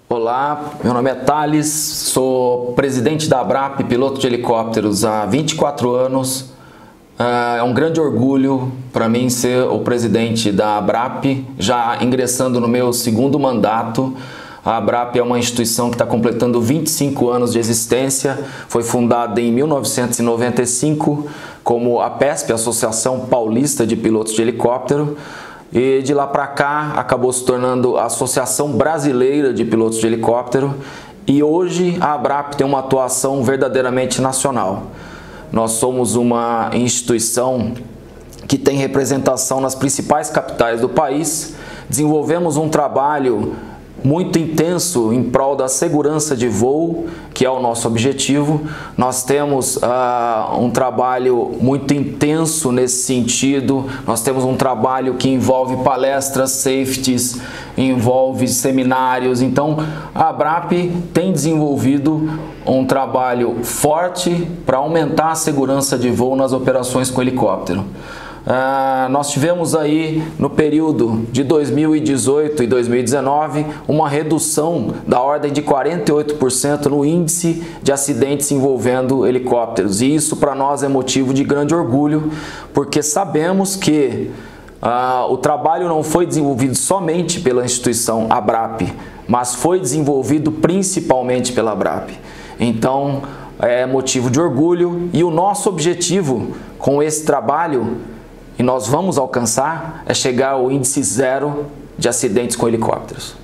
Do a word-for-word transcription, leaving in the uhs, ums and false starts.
Olá, meu nome é Thales, sou presidente da ABRAP, piloto de helicópteros há vinte e quatro anos. É um grande orgulho para mim ser o presidente da ABRAP, já ingressando no meu segundo mandato. A ABRAP é uma instituição que está completando vinte e cinco anos de existência, foi fundada em mil novecentos e noventa e cinco como a PESP, Associação Paulista de Pilotos de Helicóptero. E de lá para cá acabou se tornando a Associação Brasileira de Pilotos de Helicóptero, e hoje a ABRAP tem uma atuação verdadeiramente nacional. Nós somos uma instituição que tem representação nas principais capitais do país, desenvolvemos um trabalho muito intenso em prol da segurança de voo, que é o nosso objetivo. Nós temos uh, um trabalho muito intenso nesse sentido, nós temos um trabalho que envolve palestras, safeties, envolve seminários. Então a ABRAP tem desenvolvido um trabalho forte para aumentar a segurança de voo nas operações com helicóptero. Uh, nós tivemos aí no período de dois mil e dezoito e dois mil e dezenove uma redução da ordem de quarenta e oito por cento no índice de acidentes envolvendo helicópteros, e isso para nós é motivo de grande orgulho, porque sabemos que uh, o trabalho não foi desenvolvido somente pela instituição ABRAP, mas foi desenvolvido principalmente pela ABRAP. Então é motivo de orgulho, e o nosso objetivo com esse trabalho, e nós vamos alcançar, é chegar ao índice zero de acidentes com helicópteros.